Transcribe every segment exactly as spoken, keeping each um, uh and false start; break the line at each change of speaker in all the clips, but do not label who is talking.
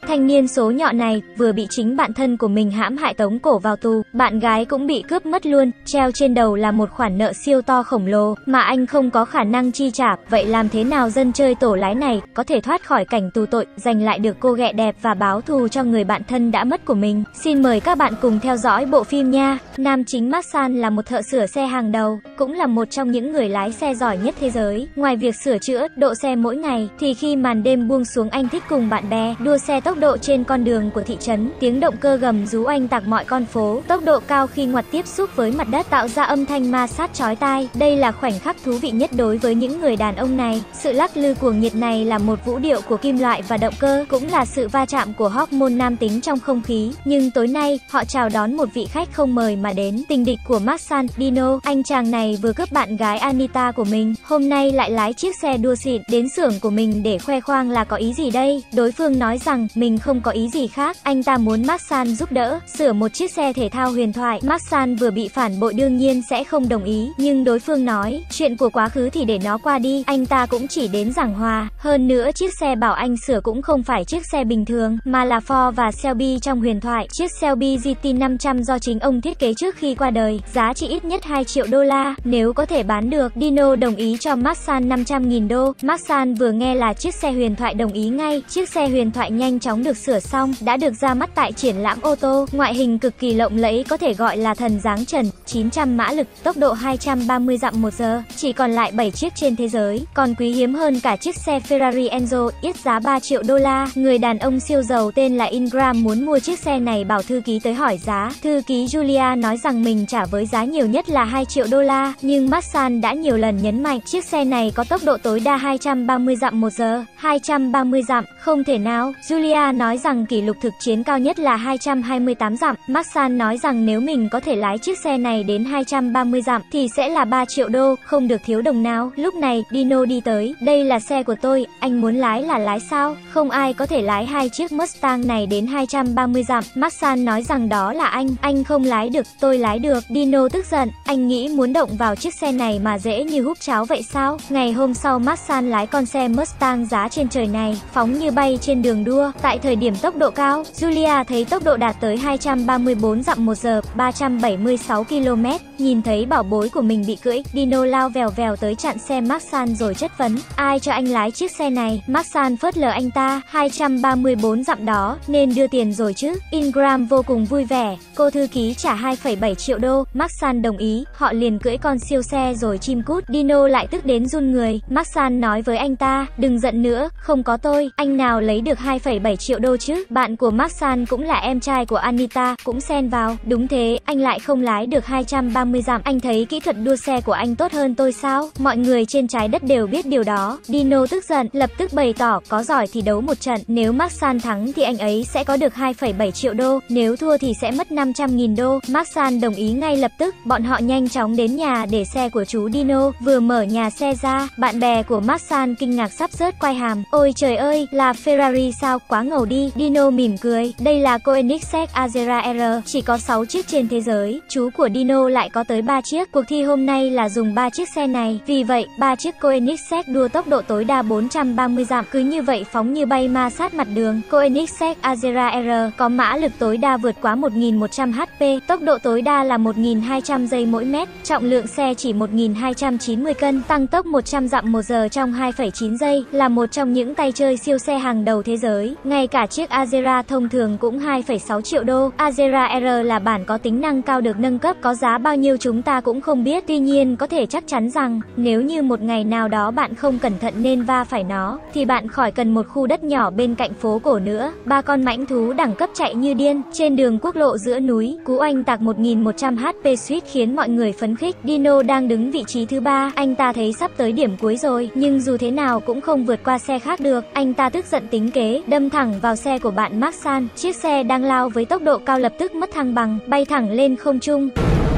Thanh niên số nhọ này vừa bị chính bạn thân của mình hãm hại tống cổ vào tù, bạn gái cũng bị cướp mất luôn, treo trên đầu là một khoản nợ siêu to khổng lồ mà anh không có khả năng chi trả. Vậy làm thế nào dân chơi tổ lái này có thể thoát khỏi cảnh tù tội, giành lại được cô ghẹ đẹp và báo thù cho người bạn thân đã mất của mình? Xin mời các bạn cùng theo dõi bộ phim nha. Nam chính Mark San là một thợ sửa xe hàng đầu, cũng là một trong những người lái xe giỏi nhất thế giới. Ngoài việc sửa chữa, độ xe mỗi ngày, thì khi màn đêm buông xuống anh thích cùng bạn bè đua xe tốc độ trên con đường của thị trấn. Tiếng động cơ gầm rú oanh tạc mọi con phố, tốc độ cao khi ngoặt tiếp xúc với mặt đất tạo ra âm thanh ma sát chói tai. Đây là khoảnh khắc thú vị nhất đối với những người đàn ông này. Sự lắc lư cuồng nhiệt này là một vũ điệu của kim loại và động cơ, cũng là sự va chạm của hormone nam tính trong không khí. Nhưng tối nay, họ chào đón một vị khách không mời mà đến, tình địch của Mark San, Dino. Anh chàng này vừa cướp bạn gái Anita của mình, hôm nay lại lái chiếc xe đua xịn đến xưởng của mình để khoe khoang, là có ý gì đây? Đối phương nói rằng mình không có ý gì khác, anh ta muốn Mark San giúp đỡ sửa một chiếc xe thể thao huyền thoại. Mark San vừa bị phản bội đương nhiên sẽ không đồng ý, nhưng đối phương nói chuyện của quá khứ thì để nó qua đi, anh ta cũng chỉ đến giảng hòa. Hơn nữa chiếc xe bảo anh sửa cũng không phải chiếc xe bình thường mà là Ford và Shelby trong huyền thoại. Chiếc Shelby giê tê năm trăm do chính ông thiết kế trước khi qua đời, giá trị ít nhất hai triệu đô la, nếu có thể bán được. Dino đồng ý cho Mark San năm trăm nghìn đô. Mark San vừa nghe là chiếc xe huyền thoại đồng ý ngay. Chiếc xe huyền thoại nhanh chóng được sửa xong, đã được ra mắt tại triển lãm ô tô. Ngoại hình cực kỳ lộng lẫy, có thể gọi là thần dáng trần, chín trăm mã lực, tốc độ hai trăm ba mươi dặm một giờ, chỉ còn lại bảy chiếc trên thế giới. Còn quý hiếm hơn cả chiếc xe Ferrari Enzo, ít giá ba triệu đô la. Người đàn ông siêu giàu tên là Ingram muốn mua chiếc xe này, bảo thư ký tới hỏi giá. Thư ký Julia nói rằng mình trả với giá nhiều nhất là hai triệu đô la, nhưng Mark San đã nhiều lần nhấn mạnh chiếc xe này có tốc độ tối đa hai trăm ba mươi dặm một giờ. hai trăm ba mươi dặm, không thể nào. Julia nói rằng kỷ lục thực chiến cao nhất là hai trăm hai mươi tám dặm. Mark San nói rằng nếu mình có thể lái chiếc xe này đến hai trăm ba mươi dặm thì sẽ là ba triệu đô, không được thiếu đồng nào. Lúc này, Dino đi tới. Đây là xe của tôi, anh muốn lái là lái sao? Không ai có thể lái hai chiếc Mustang này đến hai trăm ba mươi dặm. Mark San nói rằng đó là anh, anh không lái được, tôi lái được. Dino tức giận, anh nghĩ muốn động vào chiếc xe này mà dễ như húp cháo vậy sao? Ngày hôm sau, Mark San lái con xe Mustang giá trên trời này, phóng như bay trên đường đua. Tại thời điểm tốc độ cao, Julia thấy tốc độ đạt tới hai trăm ba mươi bốn dặm một giờ, ba trăm bảy mươi sáu ki lô mét. Nhìn thấy bảo bối của mình bị cưỡi, Dino lao vèo vèo tới chặn xe Mark San rồi chất vấn, ai cho anh lái chiếc xe này? Mark San phớt lờ anh ta, hai trăm ba mươi bốn dặm đó, nên đưa tiền rồi chứ. Ingram vô cùng vui vẻ, cô thư ký trả hai phẩy bảy triệu đô, Mark San đồng ý, họ liền cưỡi con siêu xe rồi chim cút. Dino lại tức đến run người. Mark San nói với anh ta, đừng giận nữa, không có tôi, anh nào lấy được hai phẩy bảy triệu đô chứ? Bạn của Mark San cũng là em trai của Anita, cũng xen vào, đúng thế, anh lại không lái được hai trăm ba mươi dặm, anh thấy kỹ thuật đua xe của anh tốt hơn tôi sao? Mọi người trên trái đất đều biết điều đó. Dino tức giận, lập tức bày tỏ, có giỏi thì đấu một trận, nếu Mark San thắng thì anh ấy sẽ có được hai phẩy bảy triệu đô, nếu thua thì sẽ mất năm trăm nghìn đô. Mark San đồng ý ngay lập tức. Bọn họ nhanh chóng đến nhà để xe của chú Dino. Vừa mở nhà xe ra, bạn bè của Mark San kinh ngạc sắp rớt quai hàm. Ôi trời ơi, là Ferrari sao, quá ngầu đi. Dino mỉm cười, đây là Koenigsegg Agera R, chỉ có sáu chiếc trên thế giới. Chú của Dino lại có tới ba chiếc. Cuộc thi hôm nay là dùng ba chiếc xe này, vì vậy ba chiếc Koenigsegg đua tốc độ tối đa bốn trăm ba mươi dặm, cứ như vậy phóng như bay ma sát mặt đường. Koenigsegg Agera R có mã lực tối đa vượt quá một nghìn một trăm héc pê, tốc độ tối đa là một nghìn hai trăm giây mỗi mét, trọng lượng xe chỉ một nghìn hai trăm chín mươi cân, tăng tốc một trăm dặm một giờ trong hai phẩy chín giây, là một trong những tay chơi siêu xe hàng đầu thế giới. Ngay cả chiếc Agera thông thường cũng hai phẩy sáu triệu đô. Agera R là bản có tính năng cao được nâng cấp, có giá bao nhiêu chúng ta cũng không biết, tuy nhiên có thể chắc chắn rằng nếu như một ngày nào đó bạn không cẩn thận nên va phải nó thì bạn khỏi cần một khu đất nhỏ bên cạnh phố cổ nữa. Ba con mãnh thú đẳng cấp chạy như điên trên đường quốc lộ giữa núi, cú oanh tạc một nghìn một trăm héc pê suýt khiến mọi người phấn khích. Dino đang đứng vị trí thứ ba, anh ta thấy sắp tới điểm cuối rồi, nhưng dù thế nào cũng không vượt qua xe khác được. Anh ta tức giận tính kế, đâm thẳng vào xe của bạn Mark San. Chiếc xe đang lao với tốc độ cao lập tức mất thăng bằng, bay thẳng lên không trung.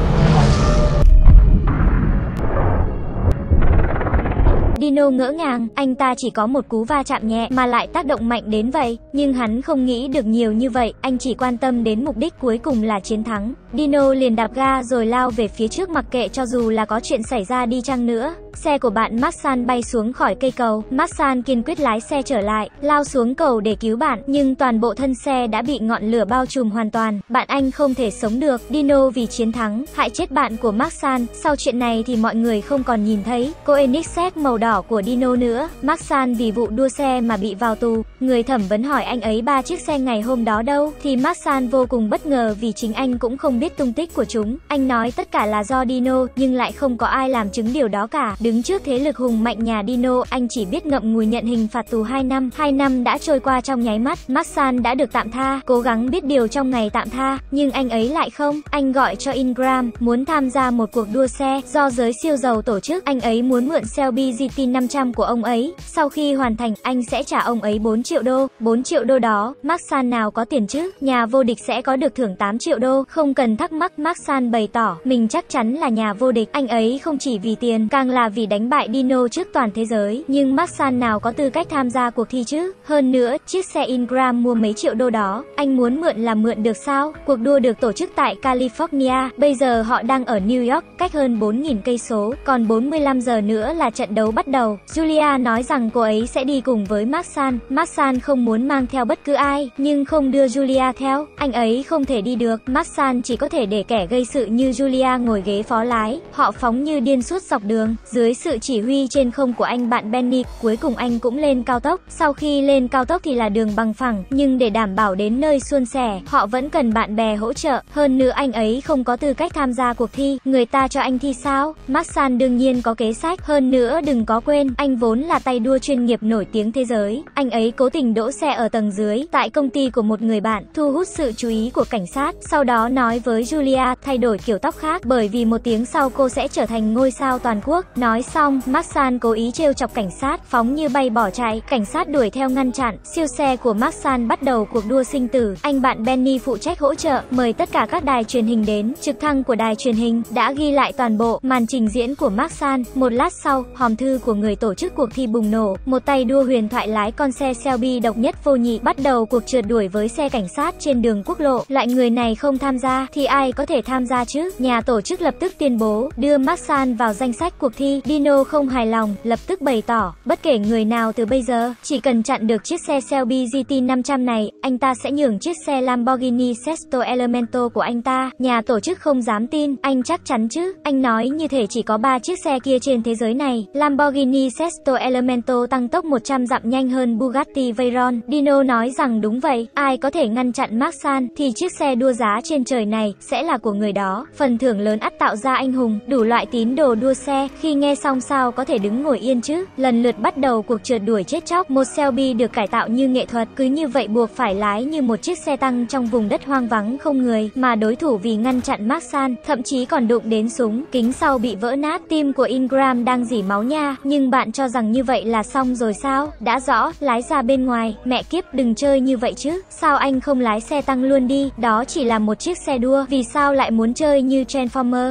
Dino ngỡ ngàng, anh ta chỉ có một cú va chạm nhẹ mà lại tác động mạnh đến vậy, nhưng hắn không nghĩ được nhiều như vậy, anh chỉ quan tâm đến mục đích cuối cùng là chiến thắng. Dino liền đạp ga rồi lao về phía trước mặc kệ cho dù là có chuyện xảy ra đi chăng nữa. xe của bạn Mark-san bay xuống khỏi cây cầu. Mark-san kiên quyết lái xe trở lại, lao xuống cầu để cứu bạn, nhưng toàn bộ thân xe đã bị ngọn lửa bao trùm hoàn toàn. Bạn anh không thể sống được. Dino vì chiến thắng, hại chết bạn của Mark-san. Sau chuyện này thì mọi người không còn nhìn thấy Koenigsegg màu đỏ của Dino nữa. Mark-san vì vụ đua xe mà bị vào tù. Người thẩm vấn hỏi anh ấy ba chiếc xe ngày hôm đó đâu, thì Mark-san vô cùng bất ngờ vì chính anh cũng không biết tung tích của chúng. Anh nói tất cả là do Dino, nhưng lại không có ai làm chứng điều đó cả. Đứng trước thế lực hùng mạnh nhà Dino, anh chỉ biết ngậm ngùi nhận hình phạt tù hai năm. hai năm đã trôi qua trong nháy mắt. Mark-san đã được tạm tha, cố gắng biết điều trong ngày tạm tha, nhưng anh ấy lại không. Anh gọi cho Ingram, muốn tham gia một cuộc đua xe do giới siêu giàu tổ chức. Anh ấy muốn mượn Shelby giê tê năm trăm của ông ấy. Sau khi hoàn thành, anh sẽ trả ông ấy bốn triệu đô. bốn triệu đô đó, Mark-san nào có tiền chứ? Nhà vô địch sẽ có được thưởng tám triệu đô. Không cần thắc mắc, Mark-san bày tỏ mình chắc chắn là nhà vô địch. Anh ấy không chỉ vì tiền, càng là vì đánh bại Dino trước toàn thế giới. Nhưng Mark-san nào có tư cách tham gia cuộc thi chứ? Hơn nữa, chiếc xe Ingram mua mấy triệu đô đó, anh muốn mượn là mượn được sao? Cuộc đua được tổ chức tại California. Bây giờ họ đang ở New York, cách hơn bốn nghìn cây số, còn bốn mươi lăm giờ nữa là trận đấu bắt đầu. Julia nói rằng cô ấy sẽ đi cùng với Mark-san. Mark-san không muốn mang theo bất cứ ai, nhưng không đưa Julia theo. Anh ấy không thể đi được. Mark-san chỉ có thể để kẻ gây sự như Julia ngồi ghế phó lái. Họ phóng như điên suốt dọc đường. Dưới sự chỉ huy trên không của anh bạn Benny, cuối cùng anh cũng lên cao tốc. Sau khi lên cao tốc thì là đường bằng phẳng, nhưng để đảm bảo đến nơi suôn sẻ, họ vẫn cần bạn bè hỗ trợ. Hơn nữa anh ấy không có tư cách tham gia cuộc thi. Người ta cho anh thi sao? Mark-san đương nhiên có kế sách. Hơn nữa đừng có quên, anh vốn là tay đua chuyên nghiệp nổi tiếng thế giới. Anh ấy cố tình đỗ xe ở tầng dưới, tại công ty của một người bạn, thu hút sự chú ý của cảnh sát. Sau đó nói với Julia thay đổi kiểu tóc khác, bởi vì một tiếng sau cô sẽ trở thành ngôi sao toàn quốc. Nói xong, Mark-san cố ý trêu chọc cảnh sát, phóng như bay bỏ chạy. Cảnh sát đuổi theo ngăn chặn. Siêu xe của Mark-san bắt đầu cuộc đua sinh tử. Anh bạn Benny phụ trách hỗ trợ, mời tất cả các đài truyền hình đến. Trực thăng của đài truyền hình đã ghi lại toàn bộ màn trình diễn của Mark-san. Một lát sau, hòm thư của người tổ chức cuộc thi bùng nổ. Một tay đua huyền thoại lái con xe Shelby độc nhất vô nhị bắt đầu cuộc trượt đuổi với xe cảnh sát trên đường quốc lộ. Loại người này không tham gia thì ai có thể tham gia chứ? Nhà tổ chức lập tức tuyên bố đưa Mark-san vào danh sách cuộc thi. Dino không hài lòng, lập tức bày tỏ bất kể người nào từ bây giờ, chỉ cần chặn được chiếc xe Shelby giê tê năm trăm này, anh ta sẽ nhường chiếc xe Lamborghini Sesto Elemento của anh ta. Nhà tổ chức không dám tin. Anh chắc chắn chứ? Anh nói như thể chỉ có ba chiếc xe kia trên thế giới này. Lamborghini Sesto Elemento tăng tốc một trăm dặm nhanh hơn Bugatti Veyron. Dino nói rằng đúng vậy, ai có thể ngăn chặn Mark-san thì chiếc xe đua giá trên trời này sẽ là của người đó. Phần thưởng lớn ắt tạo ra anh hùng. Đủ loại tín đồ đua xe khi nghe xong sao có thể đứng ngồi yên chứ? Lần lượt bắt đầu cuộc trượt đuổi chết chóc. Một Shelby được cải tạo như nghệ thuật, cứ như vậy buộc phải lái như một chiếc xe tăng trong vùng đất hoang vắng không người, mà đối thủ vì ngăn chặn Mark-san thậm chí còn đụng đến súng, kính sau bị vỡ nát. Tim của Ingram đang rỉ máu nha. Nhưng bạn cho rằng như vậy là xong rồi sao? Đã rõ, lái ra bên ngoài. Mẹ kiếp, đừng chơi như vậy chứ. Sao anh không lái xe tăng luôn đi? Đó chỉ là một chiếc xe đua, vì sao lại muốn chơi như Transformer?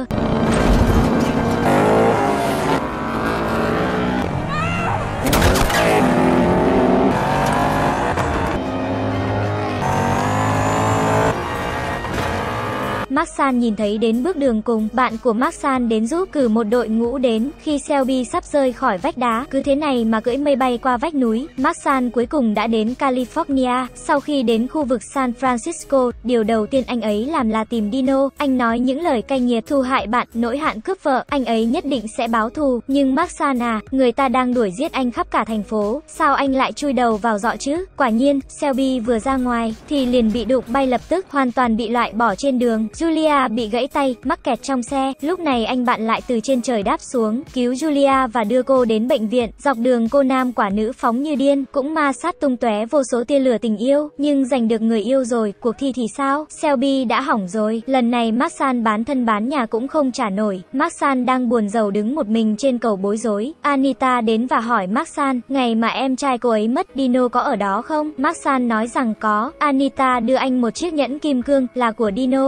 Mark-san nhìn thấy đến bước đường cùng, bạn của Mark-san đến giúp, cử một đội ngũ đến. Khi Shelby sắp rơi khỏi vách đá, cứ thế này mà cưỡi mây bay qua vách núi. Mark-san cuối cùng đã đến California. Sau khi đến khu vực San Francisco, điều đầu tiên anh ấy làm là tìm Dino. Anh nói những lời cay nghiệt, thù hại bạn, nỗi hạn cướp vợ, anh ấy nhất định sẽ báo thù. Nhưng Mark-san à, người ta đang đuổi giết anh khắp cả thành phố, sao anh lại chui đầu vào giọ chứ? Quả nhiên, Shelby vừa ra ngoài thì liền bị đụng bay, lập tức hoàn toàn bị loại bỏ trên đường. Julia bị gãy tay, mắc kẹt trong xe. Lúc này anh bạn lại từ trên trời đáp xuống, cứu Julia và đưa cô đến bệnh viện. Dọc đường cô nam quả nữ phóng như điên, cũng ma sát tung tóe vô số tia lửa tình yêu. Nhưng giành được người yêu rồi, cuộc thi thì sao? Shelby đã hỏng rồi. Lần này Mark-san bán thân bán nhà cũng không trả nổi. Mark-san đang buồn rầu đứng một mình trên cầu bối rối. Anita đến và hỏi Mark-san, ngày mà em trai cô ấy mất, Dino có ở đó không? Mark-san nói rằng có. Anita đưa anh một chiếc nhẫn kim cương, là của Dino. Cô nên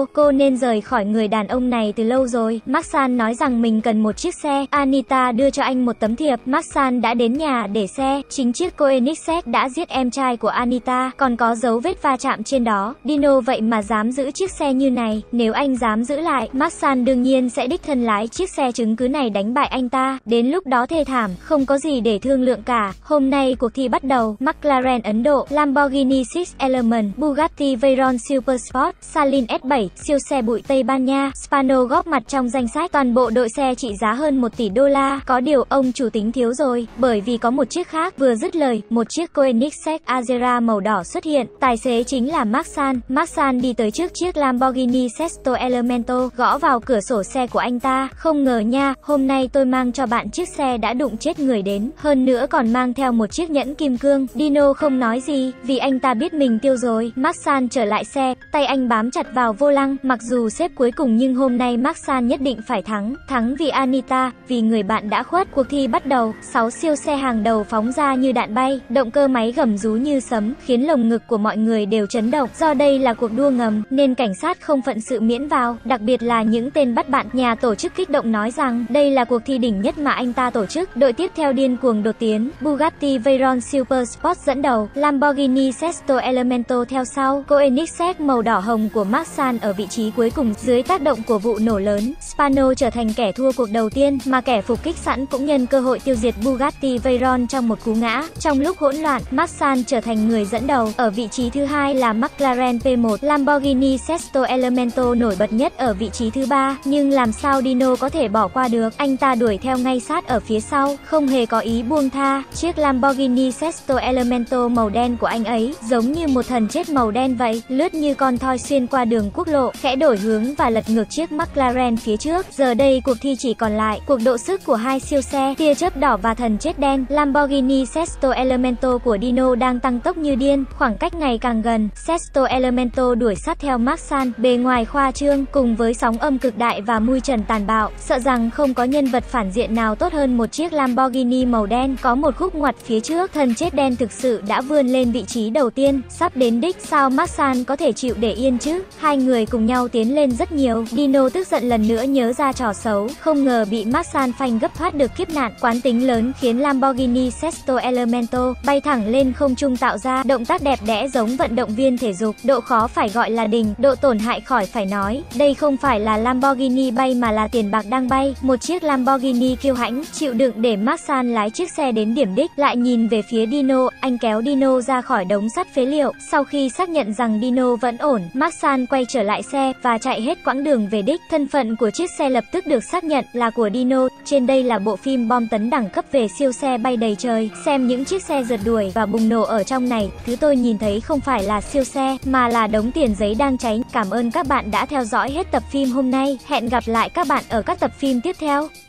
nên rời khỏi người đàn ông này từ lâu rồi. Mark-san nói rằng mình cần một chiếc xe. Anita đưa cho anh một tấm thiệp. Mark-san đã đến nhà để xe. Chính chiếc Koenigsegg đã giết em trai của Anita, còn có dấu vết va chạm trên đó. Dino vậy mà dám giữ chiếc xe như này. Nếu anh dám giữ lại, Mark-san đương nhiên sẽ đích thân lái chiếc xe chứng cứ này đánh bại anh ta. Đến lúc đó thê thảm, không có gì để thương lượng cả. Hôm nay cuộc thi bắt đầu. McLaren Ấn Độ, Lamborghini Six Element, Bugatti Veyron Supersport, Salin S bảy, siêu xe bụi Tây Ban Nha, Spano góp mặt trong danh sách. Toàn bộ đội xe trị giá hơn một tỷ đô la. Có điều ông chủ tính thiếu rồi, bởi vì có một chiếc khác. Vừa dứt lời, một chiếc Koenigsegg Azera màu đỏ xuất hiện. Tài xế chính là Mark-san. Mark-san đi tới trước chiếc Lamborghini Sesto Elemento, gõ vào cửa sổ xe của anh ta. Không ngờ nha, hôm nay tôi mang cho bạn chiếc xe đã đụng chết người đến, hơn nữa còn mang theo một chiếc nhẫn kim cương. Dino không nói gì, vì anh ta biết mình tiêu rồi. Mark-san trở lại xe, tay anh bám chặt vào vô lăng. Mặc dù xếp cuối cùng nhưng hôm nay Mark-san nhất định phải thắng. Thắng vì Anita, vì người bạn đã khuất. Cuộc thi bắt đầu, sáu siêu xe hàng đầu phóng ra như đạn bay, động cơ máy gầm rú như sấm, khiến lồng ngực của mọi người đều chấn động. Do đây là cuộc đua ngầm, nên cảnh sát không phận sự miễn vào, đặc biệt là những tên bắt bạn. Nhà tổ chức kích động nói rằng đây là cuộc thi đỉnh nhất mà anh ta tổ chức. Đội tiếp theo điên cuồng đột tiến, Bugatti Veyron Supersport dẫn đầu, Lamborghini Sesto Elemento theo sau, Koenigsegg màu đỏ hồng của Mark-san ở vị trí cuối cùng. Dưới tác động của vụ nổ lớn, Spano trở thành kẻ thua cuộc đầu tiên, mà kẻ phục kích sẵn cũng nhân cơ hội tiêu diệt Bugatti Veyron trong một cú ngã. Trong lúc hỗn loạn, Mark-san trở thành người dẫn đầu. Ở vị trí thứ hai là McLaren P một, Lamborghini Sesto Elemento nổi bật nhất ở vị trí thứ ba, nhưng làm sao Dino có thể bỏ qua được? Anh ta đuổi theo ngay sát ở phía sau, không hề có ý buông tha. Chiếc Lamborghini Sesto Elemento màu đen của anh ấy giống như một thần chết màu đen vậy, lướt như con thoi xuyên qua đường quốc lộ, khẽ đổi hướng và lật ngược chiếc McLaren phía trước. Giờ đây cuộc thi chỉ còn lại cuộc độ sức của hai siêu xe, tia chớp đỏ và thần chết đen. Lamborghini Sesto Elemento của Dino đang tăng tốc như điên, khoảng cách ngày càng gần. Sesto Elemento đuổi sát theo Mark-san, bề ngoài khoa trương cùng với sóng âm cực đại và mui trần tàn bạo, sợ rằng không có nhân vật phản diện nào tốt hơn một chiếc Lamborghini màu đen. Có một khúc ngoặt phía trước, thần chết đen thực sự đã vươn lên vị trí đầu tiên. Sắp đến đích, sao Mark-san có thể chịu để yên chứ? Hai người cùng nhau tiến lên rất nhiều. Dino tức giận lần nữa nhớ ra trò xấu, không ngờ bị Mark-san phanh gấp thoát được kiếp nạn. Quán tính lớn khiến Lamborghini Sesto Elemento bay thẳng lên không trung, tạo ra động tác đẹp đẽ giống vận động viên thể dục. Độ khó phải gọi là đỉnh, độ tổn hại khỏi phải nói. Đây không phải là Lamborghini bay mà là tiền bạc đang bay. Một chiếc Lamborghini kiêu hãnh, chịu đựng để Mark-san lái chiếc xe đến điểm đích. Lại nhìn về phía Dino, anh kéo Dino ra khỏi đống sắt phế liệu. Sau khi xác nhận rằng Dino vẫn ổn, Mark-san quay trở lại xe và chạy hết quãng đường về đích. Thân phận của chiếc xe lập tức được xác nhận là của Dino. Trên đây là bộ phim bom tấn đẳng cấp về siêu xe bay đầy trời. Xem những chiếc xe rượt đuổi và bùng nổ ở trong này, thứ tôi nhìn thấy không phải là siêu xe, mà là đống tiền giấy đang cháy. Cảm ơn các bạn đã theo dõi hết tập phim hôm nay. Hẹn gặp lại các bạn ở các tập phim tiếp theo.